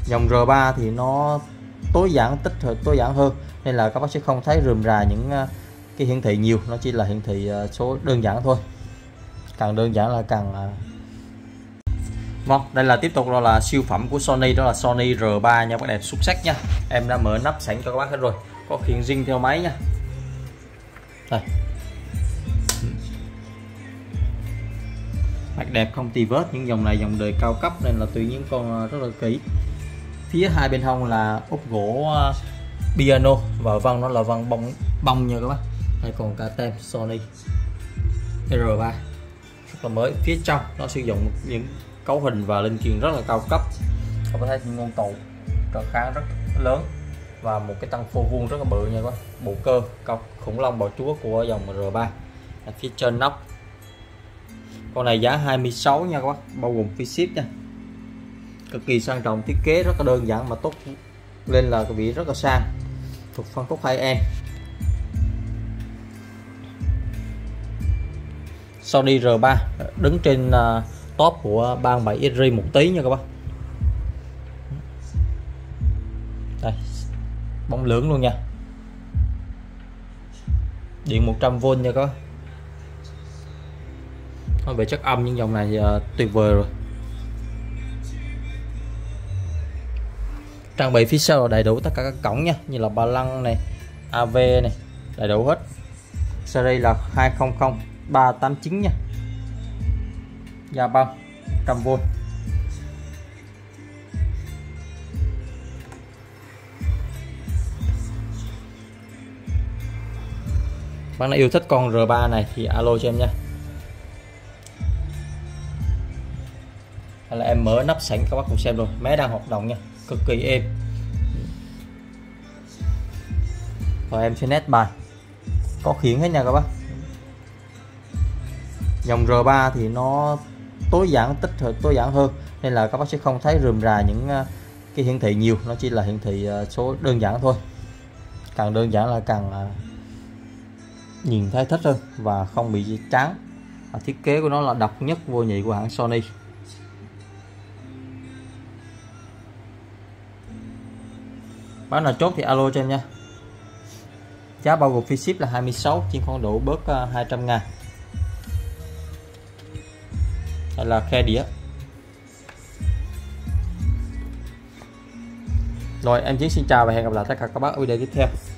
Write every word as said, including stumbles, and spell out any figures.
Dòng R ba thì nó tối giản tích hợp tối giản hơn nên là các bác sẽ không thấy rườm rà những cái hiển thị nhiều, nó chỉ là hiển thị số đơn giản thôi, càng đơn giản là càng. Vâng, đây là tiếp tục đó là siêu phẩm của Sony, đó là Sony R ba nha, bác đẹp xuất sắc nha. Em đã mở nắp sẵn cho các bác hết rồi, có khiển riêng theo máy nha. Đây, bác đẹp không tì vết, những dòng này dòng đời cao cấp nên là tùy những con rất là kỹ. Phía hai bên hông là ốp gỗ piano và vân nó là vân bông bông nha các bác. Đây còn cả tem Sony R ba rất là mới. Phía trong nó sử dụng những cấu hình và linh kiện rất là cao cấp, các bạn thấy những ngôn tụ trở kháng rất lớn và một cái tăng phô vuông rất là bự nha các bác. Bộ cơ cao khủng long bò chúa của dòng R ba. Ở phía trên nóc con này giá hai mươi sáu nha các bác, bao gồm phí ship nha. Cực kỳ sang trọng, thiết kế rất là đơn giản mà tốt lên là cái vị rất là sang, thuộc phân khúc high end. Sony R ba đứng trên uh, top của bang bảy S R một tí nha các bác. Đây, bóng lưỡng luôn nha, điện một trăm vôn nha các bác. Nói về chất âm những dòng này uh, tuyệt vời rồi. Trang bị phía sau đầy đủ tất cả các cổng nha, như là ba lăng này, a vê này, đầy đủ hết. Series là hai không không ba tám chín nha, gia băng một trăm vôn. Bạn nào yêu thích con R ba này thì alo cho em nha. Đây là em mở nắp sẵn các bác cùng xem rồi, máy đang hoạt động nha, cực kỳ êm. Rồi em sẽ nét bài có khiển hết nha các bác. Dòng R ba thì nó tối giản tích hợp tối giản hơn nên là các bác sẽ không thấy rườm rà những cái hiển thị nhiều, nó chỉ là hiển thị số đơn giản thôi, càng đơn giản là càng nhìn thấy thích hơn và không bị chán. Thiết kế của nó là độc nhất vô nhị của hãng Sony. Bán nào chốt thì alo cho em nha. Giá bao gồm phí ship là hai mươi sáu, trên con độ bớt hai trăm ngàn. Đây là khe đĩa. Rồi em Chiến xin chào và hẹn gặp lại tất cả các bác ở video tiếp theo.